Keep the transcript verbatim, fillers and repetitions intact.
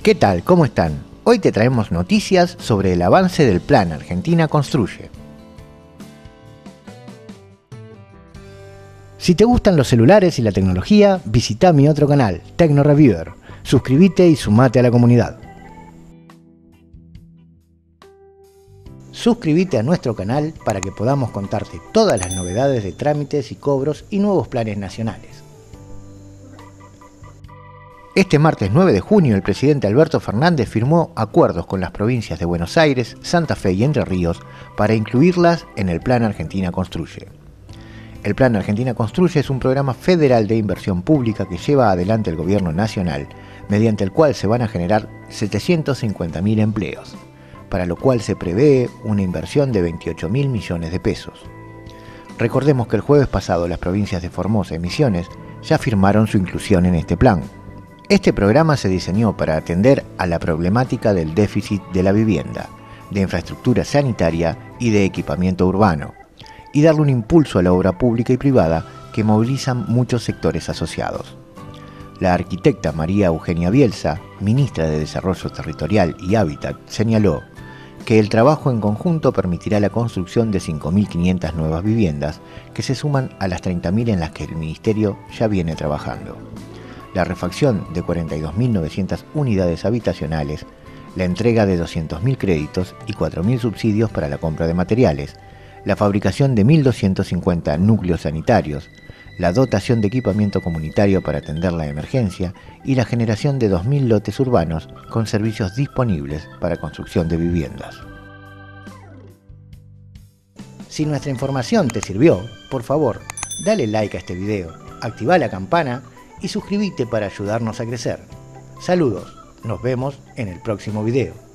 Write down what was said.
¿Qué tal? ¿Cómo están? Hoy te traemos noticias sobre el avance del Plan Argentina Construye. Si te gustan los celulares y la tecnología, visita mi otro canal, Tecno Reviewer. Suscríbete y sumate a la comunidad. Suscríbete a nuestro canal para que podamos contarte todas las novedades de trámites y cobros y nuevos planes nacionales. Este martes nueve de junio, el presidente Alberto Fernández firmó acuerdos con las provincias de Buenos Aires, Santa Fe y Entre Ríos para incluirlas en el Plan Argentina Construye. El Plan Argentina Construye es un programa federal de inversión pública que lleva adelante el gobierno nacional, mediante el cual se van a generar setecientos cincuenta mil empleos, para lo cual se prevé una inversión de veintiocho mil millones de pesos. Recordemos que el jueves pasado las provincias de Formosa y Misiones ya firmaron su inclusión en este plan. Este programa se diseñó para atender a la problemática del déficit de la vivienda, de infraestructura sanitaria y de equipamiento urbano, y darle un impulso a la obra pública y privada que movilizan muchos sectores asociados. La arquitecta María Eugenia Bielsa, ministra de Desarrollo Territorial y Hábitat, señaló que el trabajo en conjunto permitirá la construcción de cinco mil quinientas nuevas viviendas que se suman a las treinta mil en las que el Ministerio ya viene trabajando. La refacción de cuarenta y dos mil novecientas unidades habitacionales, la entrega de doscientos mil créditos y cuatro mil subsidios para la compra de materiales, la fabricación de mil doscientos cincuenta núcleos sanitarios, la dotación de equipamiento comunitario para atender la emergencia y la generación de dos mil lotes urbanos con servicios disponibles para construcción de viviendas. Si nuestra información te sirvió, por favor, dale like a este video, activa la campana y suscríbete para ayudarnos a crecer. Saludos, nos vemos en el próximo video.